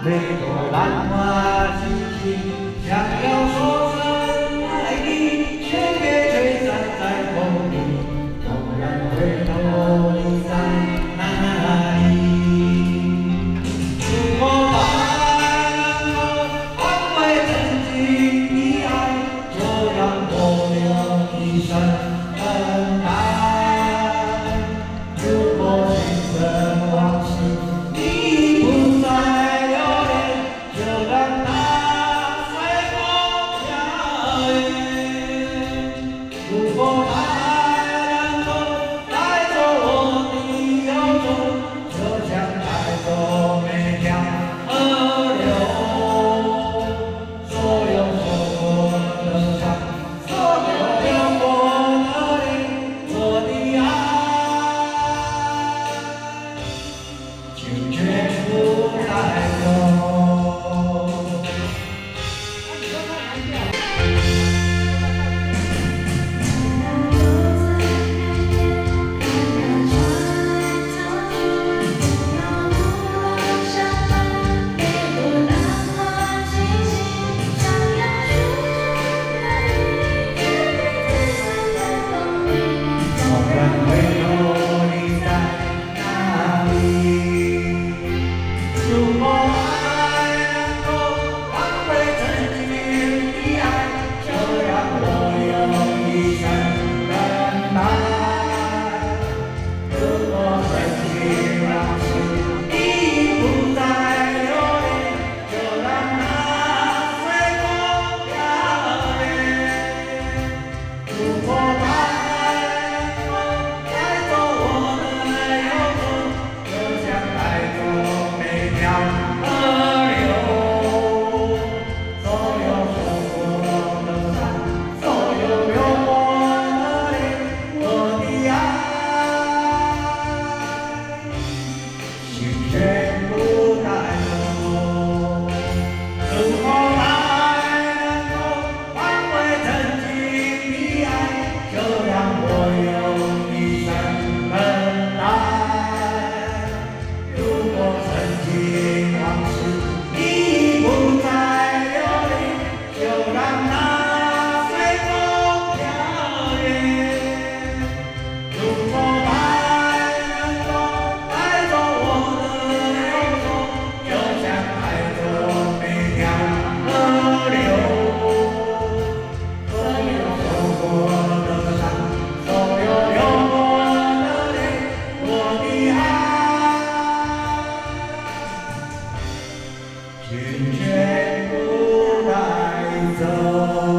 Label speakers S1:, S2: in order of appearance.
S1: 每朵兰花轻轻，想要说声爱你，却被吹散在风里。猛然回头，你在哪里？如果爱能够换回曾经的爱，就让我用一生等待。如果青春往事你不再。如果爱能够带走我的忧愁，就像带走每条河流。所有受过的伤，所有流过的泪，我的爱，就全部带走。全部带走。